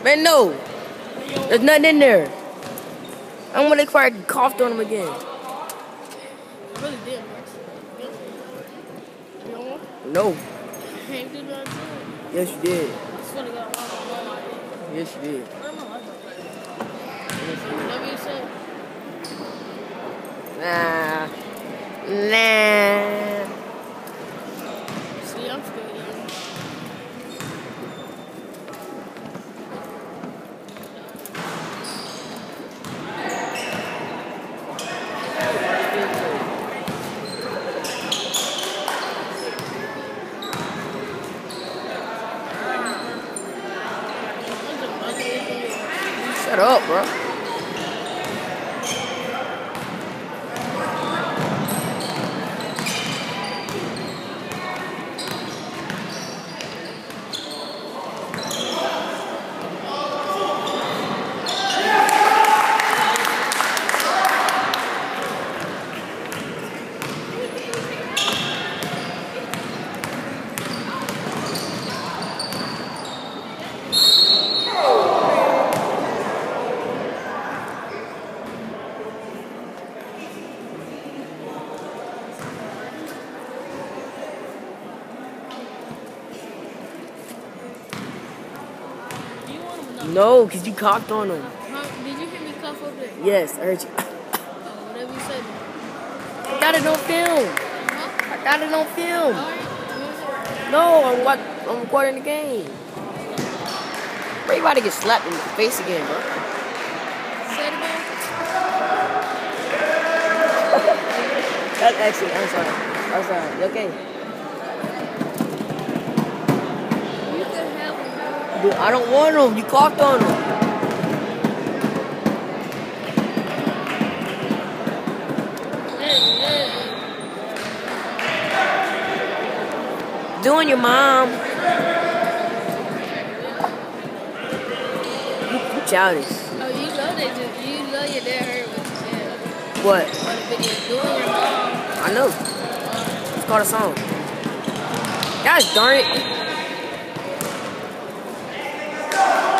Man, no. There's nothing in there. I'm gonna probably coughed on him again. I really did, Max. You don't want? No. I ain't do nothing to it. Yes, you did. I swear to God, I don't know why I did. Yes, you did. I don't know why I did. Whatever you said. Nah. See, I'm scared of you. Shut up, bro. No, because you coughed on him. Huh? Did you hear me cough over there? Yes, I heard you. Oh, whatever you said. I got it on film. Huh? I got it on film. Alright. No, I'm recording the game. Bro, you about to get slapped in the face again, bro. Say it again. That's actually, I'm sorry. You okay? You can have him. Dude, I don't want him. You coughed on him. Doing your mom. You childish. Oh, you know they do. You know your dad heard what you said. What? On the video. Doing your mom. I know. It's called a song. Gosh darn it.